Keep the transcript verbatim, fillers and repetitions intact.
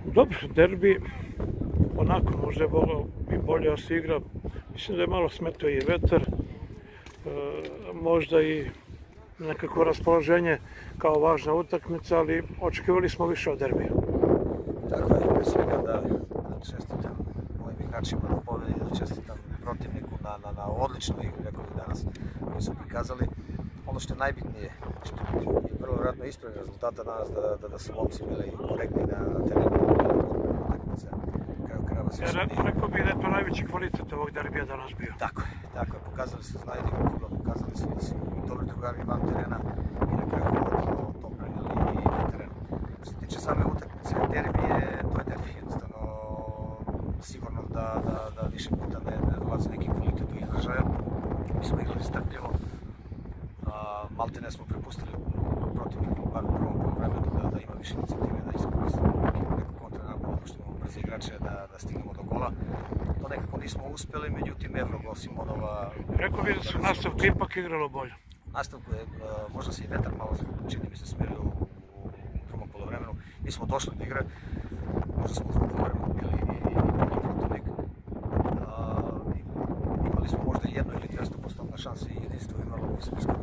Dobro, derbi, onako možda je bilo i bolje da se igra. Mislim da je malo smetao i vetar, e, možda i nekako raspoloženje kao važna utakmica, ali očekivali smo više od derbija. Tako je, pre svega da, da čestitam mojim igračima na pobedi, da čestitam protivniku na, na, na odličnoj igri, rekao bih danas, koju su prikazali. Ono što je najbitnije, što je vrlo vjerojatno ispravni rezultata danas, da, da, da su momci bili korektni na terenu, da je borbena utakmica. Rekao bih da je to najveći kvalitet ovog derbija danas bio. Tako je, tako je, pokazali su znaju da igraju fudbal, pokazali su da su dobri drugari van terena i na kraju to, to prenijeli i na terenu. Što se tiče same utakmice, derbi je, to je derbi, jednostavno sigurno da, da, da više puta ne, ne dolazi neki kvalitet do izražaja. Mi smo igrali strpljivo, malte ne smo prepustili protivniku, bar u prvom poluvremenu, da, da ima više inicijative, da iskoristimo neku kontranapad, da poštimo brze igrače, da, da stignemo do gola. To nekako nismo uspjeli, međutim Evrogol Simonova... Rekao bih da su nastavku ipak igralo bolje. Nastavku je, možda se i vetar malo čini mi se smerio u, u drugom poluvremenu. Mi smo došli do igre, možda smo u drugom poluvremenu bili i, i, i protivnik. Imali smo možda jednu ili dvjesto posto šanse i jedinstvo imalo, mi smo